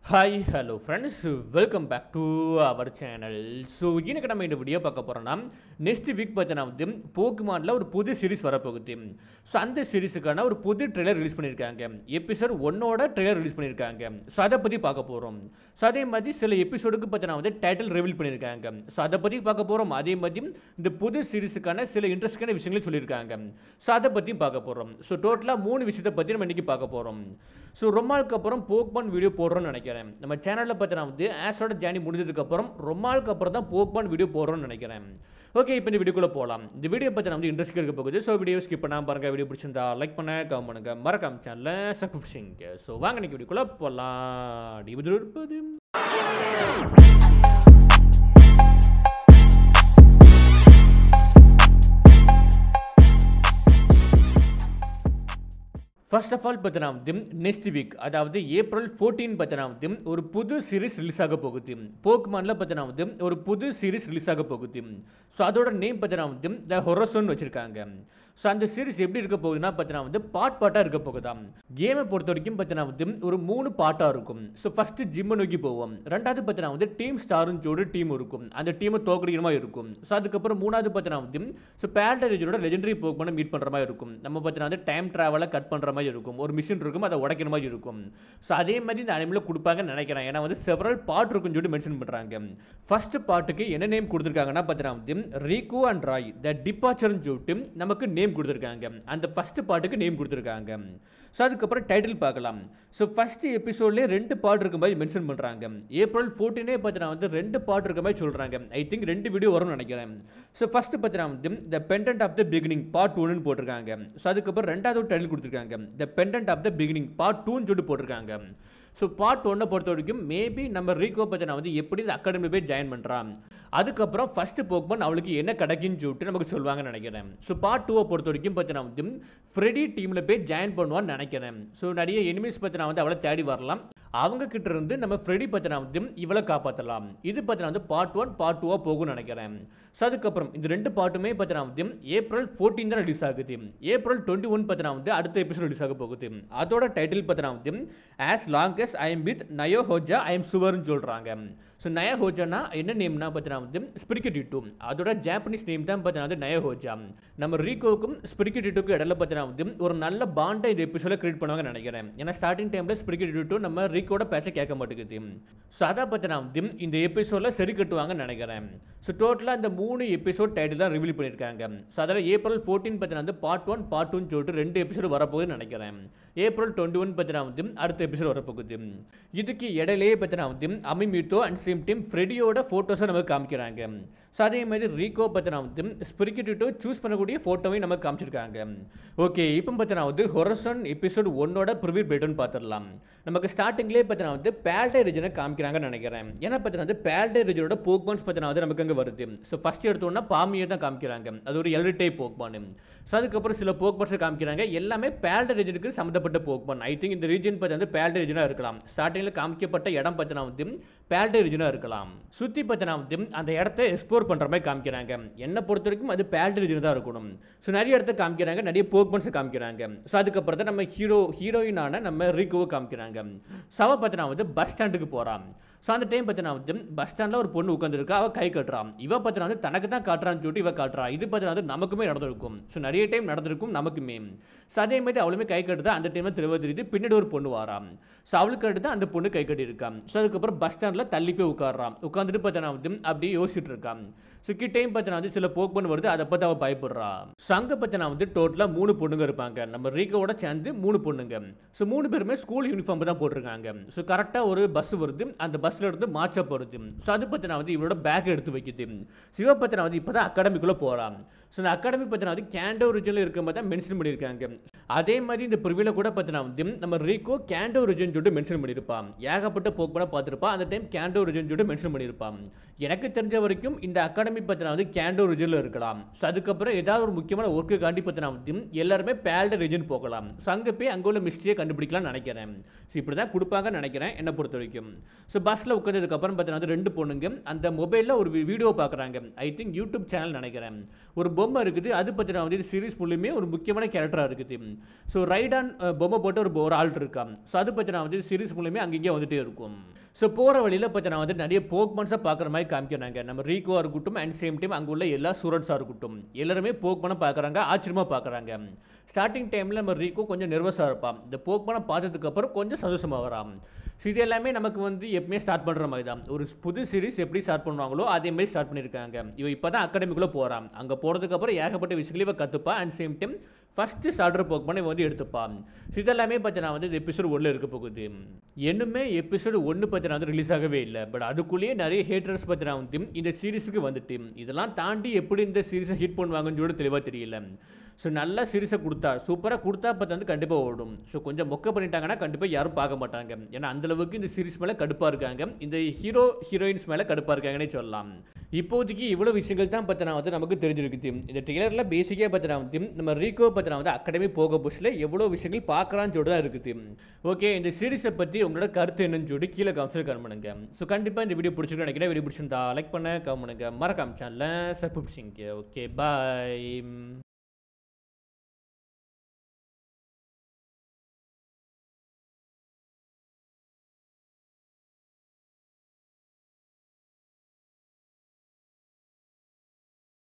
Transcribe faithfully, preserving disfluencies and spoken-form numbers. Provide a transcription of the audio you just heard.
Hi, hello friends, welcome back to our channel. So, இன்னைக்கு நம்ம இந்த வீடியோ பார்க்க போறோம்னா நெக்ஸ்ட் வீக் பார்த்தீங்கன்னா வந்து போக்கிமான்ல ஒரு புது சீரிஸ் வரப்போகுது. ஸோ அந்த சீரிஸுக்கான ஒரு புது ட்ரெய்லர் ரிலீஸ் பண்ணியிருக்காங்க. எபிசோட் ஒன்னோட ட்ரெய்லர் ரிலீஸ் பண்ணியிருக்காங்க. ஸோ அதை பற்றி பார்க்க போகிறோம். ஸோ அதே மாதிரி சில எபிசோடுக்கு பார்த்தீங்கன்னா வந்து டைட்டில் ரிவீல் பண்ணியிருக்காங்க. ஸோ அதை பற்றி பார்க்க போகிறோம். அதே மாதிரி இந்த புது சீரிஸுக்கான சில இன்ட்ரெஸ்டான விஷயங்களும் சொல்லியிருக்காங்க. ஸோ அதை பற்றியும் பார்க்க போகிறோம். ஸோ டோட்டலாக மூணு விஷயத்தை பற்றி நம்ம இன்றைக்கி பார்க்க போகிறோம். ஸோ ரொம்ப நாளுக்கு அப்புறம் போக்மான் வீடியோ போடுறோம்னு நினைக்கிறேன். நம்ம சேனலில் பார்த்தீங்கன்னா வந்து ஆஸோட ஜேர்னி முடிஞ்சதுக்கப்புறம் ரொம்ப நாளுக்கு அப்புறம் தான் போக்மான் வீடியோ போடுறோம்னு நினைக்கிறேன். ஓகே, இப்போ இந்த வீடியோக்குள்ளே போகலாம். இந்த வீடியோ பற்றி நம்ம இன்ட்ரெஸ்ட் இருக்க போகுது. ஸோ வீடியோ ஸ்கிப் பண்ணாமல் பாருங்கள். வீடியோ பிடிச்சிருந்தா லைக் பண்ண கமெண்ட் பண்ணுங்க, மறக்காம சேனலை சப்ஸ்கிரைப் செய்யுங்க. ஸோ வாங்க இன்னைக்கு வீடியோக்குள்ளே போகலாம். இருப்பது ஃபர்ஸ்ட் ஆஃப் ஆல் பார்த்தீங்கன்னா வந்து நெக்ஸ்ட் வீக், அதாவது ஏப்ரல் ஃபோர்டீன் பார்த்தீங்கன்னா வந்து ஒரு புது சீரிஸ் ரிலீஸ் ஆக போகுது. போக்மானில் பார்த்தீங்கன்னா வந்து ஒரு புது சீரிஸ் ரிலீஸ் ஆக போகுது. ஸோ அதோட நேம் பார்த்தீங்கன்னா வந்து த ஹொரசோன் வச்சுருக்காங்க. ஸோ அந்த சீரிஸ் எப்படி இருக்க போகுதுன்னா பார்த்தீங்கன்னா வந்து பார்ட் பார்ட்டாக இருக்க போகுதாம். கேமை பொறுத்த வரைக்கும் பார்த்தீங்கன்னா வந்து ஒரு மூணு பார்ட்டாக இருக்கும். ஸோ ஃபஸ்ட்டு ஜிம்மை நோக்கி போவோம். ரெண்டாவது பார்த்தீங்கன்னா வந்து டீம் ஸ்டாரும் ஜோடு டீம் இருக்கும். அந்த டீமை தோக்கடிக்கிற மாதிரி இருக்கும். ஸோ அதுக்கப்புறம் மூணாவது பார்த்தீங்கன்னா வந்து ஸோ பேல்டரேஜோட லெஜெண்டரி போக்மான மீட் பண்ணுற மாதிரி இருக்கும். நம்ம பார்த்தீங்கன்னா வந்து டைம் ட்ராவலை கட் பண்ணுற மாதிரி இருக்கும். ஒரு மிஷின் இருக்கும், அதை உடைக்கிற மாதிரி இருக்கும். ஸோ அதே மாதிரி இந்த அனிமேல கொடுப்பாங்கன்னு நினைக்கிறேன். ஏன்னா வந்து செவரல் பார்ட் இருக்குன்னு சொல்லிட்டு மென்ஷன் பண்ணுறாங்க. ஃபர்ஸ்ட் பார்ட்டுக்கு என்ன நேம் கொடுத்துருக்காங்கன்னா பார்த்தீங்கன்னா வந்து ரீகோ அண்ட் ராய் த டிபார்ச்சர்னு சொல்லிட்டு நமக்கு நேம் கொடுத்துருக்காங்க. அந்த ஃபர்ஸ்ட் பார்ட்டுக்கு நேம் கொடுத்துருக்காங்க. ஸோ அதுக்கப்புறம் டைட்டில் பார்க்கலாம். ஸோ ஃபர்ஸ்ட் எபிசோட்லேயே ரெண்டு பார்ட் இருக்க மாதிரி மென்ஷன் பண்ணுறாங்க. ஏப்ரல் ஃபோர்டீனே பார்த்தீங்கன்னா வந்து ரெண்டு பார்ட் இருக்க மாதிரி சொல்கிறாங்க. ஐ திங்க் ரெண்டு வீடியோ வரும்னு நினைக்கிறேன். ஸோ ஃபர்ஸ்ட் பார்த்தீங்கன்னா வந்து the pendant of the beginning part ஒன்னு போட்டிருக்காங்க. ஸோ அதுக்கப்புறம் ரெண்டாவது டைட்டில் கொடுத்துருக்காங்க the pendant of the beginning part டூன்னு சொல்லிட்டு போட்டிருக்காங்க. ஸோ பார்ட் ஒன்னை பொறுத்த வரைக்கும் மேபி நம்ம ரீகோ பார்த்தீங்கன்னா வந்து எப்படி இந்த அகாடமி போய் ஜாயின் பண்ணுறான், அதுக்கப்புறம் ஃபர்ஸ்ட் போக்மான் அவளுக்கு என்ன கிடைக்குன்னு சொல்லிட்டு நமக்கு சொல்லுவாங்கன்னு நினைக்கிறேன். ஸோ பார்ட் டூவை பொறுத்த வரைக்கும் பார்த்தீங்கன்னா வந்து ஃப்ரெடி டீமில் போய் ஜாயின் பண்ணுவான்னு நினைக்கிறேன். ஸோ நிறைய எனிமீஸ் பார்த்தீங்கன்னா வந்து அவளை தேடி வரலாம். அவங்க கிட்ட இருந்து நம்ம ஃப்ரெடி பார்த்தீங்கன்னா வந்து இவளை காப்பாற்றலாம். இது பார்த்தீங்கன்னா வந்து பார்ட் ஒன் பார்ட் டூவாக போகும்னு நினைக்கிறேன். ஸோ அதுக்கப்புறம் இந்த ரெண்டு பார்ட்டுமே பார்த்தீங்கன்னா வந்து ஏப்ரல் ஃபோர்டீன் தான் ரிலீஸ் ஆகுது. ஏப்ரல் டுவெண்ட்டி ஒன் பார்த்தீங்கன்னா வந்து அடுத்த எபிசோட் ரிலீஸ் ஆக போகுது. அதோட டைட்டில் பார்த்தீங்கன்னா வந்து as long as I'm with Nyaoha I'm சுவர்னு சொல்கிறாங்க. ஸோ நயோ ஹோஜானா என்ன நேம்னா பார்த்தீங்கன்னா வந்து ஸ்பிரிகெட்டிட்டோ, அதோட ஜாப்பனீஸ் நேம் தான் பார்த்தீங்கன்னா வந்து நயோ ஹோஜா. நம்ம ரீகோவுக்கும் ஸ்பிரிகெட்டிட்டோக்கும் இடையில பார்த்தீங்கன்னா வந்து ஒரு நல்ல பாண்டை இந்த எபிசோட கிரியேட் பண்ணுவாங்க நினைக்கிறேன். ஏன்னா ஸ்டார்டிங் டைமில் ஸ்பிரிகெட்டிட்டோ நம்ம ரீகோட பேச்சை கேட்க மாட்டேங்குது. ஸோ அதை பார்த்தீங்கன்னா வந்து இந்த எபிசோடில் சரி கட்டுவாங்கன்னு நினைக்கிறேன். ஸோ டோட்டலாக இந்த மூணு எபிசோட் டைட்டில் தான் ரிவீல் பண்ணியிருக்காங்க. ஸோ அதில் ஏப்ரல் ஃபோர்டீன் பார்த்தீங்கன்னா வந்து பார்ட் ஒன் பார்ட் டூன்னு சொல்லிட்டு ரெண்டு எபிசோடு வரப்போகுதுன்னு நினைக்கிறேன். ஏப்ரல் டுவெண்ட்டி ஒன் பார்த்தீங்கன்னா வந்து அடுத்த எபிசோட் வரப்போகுது. இதுக்கு இடையிலேயே பார்த்தீங்கன்னா வந்து அமிமியூட்டோ அண்ட் சேம் டீம் ஃப்ரெடியோட ஃபோட்டோஸை நமக்கு காமிக்கிறாங்க. ஸோ அதே மாதிரி ரீகோ பார்த்தீங்கன்னா வந்து ஸ்பிரிகெட்டிட்டோ சூஸ் பண்ணக்கூடிய ஃபோட்டோவையும் நமக்கு காமிச்சிருக்காங்க. ஓகே, இப்போ பார்த்தீங்கன்னா வந்து ஹொரசன் எபிசோட் ஒன்னோட ப்ரிவியூ பேட்டர்ன் பார்த்துடலாம். நமக்கு ஸ்டார்டிங்லேயே பார்த்தீங்கன்னா வந்து பேல்டே ரீஜனை காமிக்கிறாங்கன்னு நினைக்கிறேன். ஏன்னா பார்த்தீங்கன்னா வந்து பேல்டே ரீஜனோட போக்மான்ஸ் பார்த்தீங்கன்னா வந்து நமக்கு அங்கே வருது. ஸோ ஃபர்ஸ்ட் எடுத்தோன்னா பாமியை தான் காமிக்கிறாங்க. அது ஒரு எல்ரி டைப் போக்மான். ஸோ அதுக்கப்புறம் சில போக்மான்ஸை காமிக்கிறாங்க. எல்லாமே பேல்டே ரீஜனுக்கு சம்மந்தப்பட்ட போக்மான். ஐ திங்க் இந்த ரீஜன் பார்த்தீங்கன்னா பேல்டே ரீஜனாக இருக்கலாம். ஸ்டார்டிங்கில் காமிக்கப்பட்ட இடம் பார்த்தீங்கன்னா வந்து பேல்டே ரீஜனாக இருக்கலாம். சுற்றி பார்த்தீங்கன்னா வந்து அந்த இடத்த எக்ஸ்ப்ளோர் பண்ணுற மாதிரி காமிக்கிறாங்க. என்னை பொறுத்த வரைக்கும் அது பேல்டே ரீஜன் தான் இருக்கணும். ஸோ நிறைய இடத்த காமிக்கிறாங்க, நிறைய போக்மான்ஸை காமிக்கிறாங்க. ஸோ அதுக்கப்புறம் தான் நம்ம ஹீரோ ஹீரோயினான நம்ம ரீகோவை காமிக்கிறாங்க. சவ பார்த்தீங்கன்னா வந்து பஸ் ஸ்டாண்டுக்கு போகிறான். ஸோ அந்த டைம் பார்த்தீங்கன்னா வந்து பஸ் ஸ்டாண்டில் ஒரு பொண்ணு உட்காந்துருக்கா, அவள் கை கட்டுறான். இவ பார்த்தீங்கன்னா வந்து தனக்கு தான் காட்டுறான்னு சொல்லிட்டு இவ காட்டுறா. இது பார்த்தீங்கன்னா வந்து நமக்குமே நடந்திருக்கும். ஸோ நிறைய டைம் நடந்திருக்கும் நமக்குமே. ஸோ அதே மாதிரி அவளுமே கை கட்டுதா. அந்த டைமில் திரும்ப தெரியுது பின்னாடி ஒரு பொண்ணு வாராம். ஸோ அவளுக்கு அடுத்து அந்த பொண்ணு கை கட்டி இருக்கான். ஸோ அதுக்கப்புறம் பஸ் ஸ்டாண்டில் தள்ளி போய் உட்காடுறான். உட்காந்துட்டு பார்த்தீங்கன்னா வந்து அப்படியே யோசிச்சுட்டு இருக்கான். ஸோ கிட்டையும் பார்த்தீங்கன்னா வந்து சில போக்மன் வருது, அதை பார்த்து அவள் பயப்படுறா. ஸோ அங்கே பார்த்தீங்கன்னா வந்து டோட்டலாக மூணு பொண்ணுங்க இருப்பாங்க. நம்ம ரீகோவோட சேர்ந்து மூணு பொண்ணுங்க. ஸோ மூணு பேருமே ஸ்கூல் யூனிஃபார்ம் தான் போட்டிருக்காங்க. ஸோ கரெக்டாக ஒரு பஸ் வருது, அந்த பஸ்ஸில் இருந்து மாச்சப் வருது. ஸோ அது பார்த்தீங்கன்னா வந்து இவரோட பேக் எடுத்து வைக்குது. சிவ பார்த்தீங்கன்னா வந்து இப்போ தான் அகாடமிக்குள்ளே போகிறான். ஸோ இந்த அகாடமி பார்த்தீங்கன்னா வந்து கேண்டோ ரிஜனில் இருக்கிற மாதிரி தான் மென்ஷன் பண்ணியிருக்காங்க. அதே மாதிரி இந்த ப்ரிவியூவில் கூட பார்த்தீங்கன்னா வந்து நம்ம ரீகோ கேண்டோ ரிஜன் சொல்லிட்டு மென்ஷன் பண்ணியிருப்பான். ஏகப்பட்ட போக்மானை பார்த்துருப்பான். அந்த டைம் கேண்டோ ரிஜன் சொல்லிட்டு மென்ஷன் பண்ணியிருப்பான். எனக்கு தெரிஞ்ச வரைக்கும் இந்த அகாடமி பார்த்தீங்கன்னா வந்து கேண்டோ ரிஜனில் இருக்கலாம். ஸோ அதுக்கப்புறம் ஏதாவது ஒரு முக்கியமான ஒர்க்கு காண்டி பார்த்தீங்கன்னா வந்து எல்லாருமே பேல்டே ரிஜன் போகலாம். ஸோ அங்கே போய் அங்கே உள்ள மிஸ்டேக் கண்டுபிடிக்கலாம்னு நினைக்கிறேன். ஸோ இப்படி தான் கொடுப்பாங்கன்னு நினைக்கிறேன் என்னை பொறுத்த வரைக்கும். ஸோ பஸ்ஸில் உட்காந்ததுக்கப்புறம் பார்த்தீங்கன்னா வந்து ரெண்டு பொண்ணுங்க அந்த மொபைலில் ஒரு வீடியோ பார்க்குறாங்க. ஐ திங்க் யூடியூப் சேனல் நினைக்கிறேன். ஒரு பொம்மை இருக்குது, அது பார்த்தீங்கன்னா வந்து சீரிஸ் ஃபுல்லுமே ஒரு முக்கியமான கேரக்டராக இருக்குது. ஸோ ரைடான் பொம்மை போட்டு ஒரு ஒரு ஆள் இருக்கான். ஸோ அது பார்த்தீங்கன்னா வந்து சீரிஸ் மூலமே அங்கேயே வந்துட்டே இருக்கும். ஸோ போகிற வழியில் பார்த்தீங்கன்னா வந்து நிறைய போக்மன்ஸாக பார்க்குற மாதிரி காமிக்கிறாங்க. நம்ம ரீகோவாக இருக்கட்டும் அண்ட் சேம் டைம் அங்கே உள்ள எல்லா ஸ்டூடெண்ட்ஸாக இருக்கட்டும் எல்லாருமே போக்மனை பார்க்குறாங்க, ஆச்சரியமாக பார்க்குறாங்க. ஸ்டார்டிங் டைமில் நம்ம ரீகோ கொஞ்சம் நர்வஸாக இருப்பான். இந்த போக்மனை பார்த்ததுக்கப்புறம் கொஞ்சம் சந்தோஷமாக வரான். ஸோ இது எல்லாமே நமக்கு வந்து எப்பவுமே ஸ்டார்ட் பண்ணுற மாதிரி தான். ஒரு புது சீரிஸ் எப்படி ஸ்டார்ட் பண்ணுவாங்களோ அதேமாதிரி ஸ்டார்ட் பண்ணியிருக்காங்க. இவன் இப்போ தான் அகாடமிக்குள்ளே போகிறான். அங்கே போனதுக்கப்புறம் ஏகப்பட்ட விஷயங்கள் இவன் கற்றுப்பான். And same time first starter போக்மனை இவன் வந்து எடுத்துப்பான். ஸோ இதெல்லாமே பார்த்தீங்கன்னா வந்து இந்த எபிசோடு ஒன்றில் இருக்க போகுது. இன்னுமே எபிசோடு ஒன்று பார்த்தீங்கன்னா வந்து ரிலீஸ் ஆகவே இல்லை. பட் அதுக்குள்ளேயே நிறைய ஹேட்டர்ஸ் பார்த்தீங்கன்னா வந்து இந்த சீரிஸுக்கு வந்துட்டு இதெல்லாம் தாண்டி எப்படி இந்த சீரிஸை ஹிட் பண்ணுவாங்கன்னு சொல்லி தெளிவாக தெரியல. ஸோ நல்ல சீரிஸை கொடுத்தா சூப்பராக கொடுத்தா பார்த்து வந்து கண்டிப்பாக ஓடும். ஸோ கொஞ்சம் மொக்க பண்ணிட்டாங்கன்னா கண்டிப்பாக யாரும் பார்க்க மாட்டாங்க. ஏன்னா அந்தளவுக்கு இந்த சீரிஸ் மேலே கடுப்பாக இருக்காங்க, இந்த ஹீரோ ஹீரோயின்ஸ் மேலே கடுப்பாக இருக்காங்கன்னே சொல்லலாம். இப்போதைக்கு இவ்வளோ விஷயங்கள் தான் பார்த்தீங்கன்னா வந்து நமக்கு தெரிஞ்சிருக்குது. இந்த ட்ரெய்லரில் பேசிக்காக பார்த்தீங்கன்னா வந்து நம்ம ரீகோ பார்த்தீங்கன்னா வந்து அகாடமி போக புஷில் எவ்வளோ விஷயங்கள் பார்க்கலான்னு சொல்லி தான் இருக்குது. ஓகே, இந்த சீரிஸை பற்றி உங்களோட கருத்து என்னன்னு சொல்லி கீழே காமிச்சு கமெண்ட் பண்ணுங்க. ஸோ கண்டிப்பாக இந்த வீடியோ பிடிச்சிருக்கேன் நினைக்கிறேன். வீடியோ பிடிச்சிருந்தா லைக் பண்ண கமெண்ட் பண்ணுங்க, மறக்காம சேனலில் சப்ஸ்கிரைப் பண்ணிங்க. ஓகே, பாய்.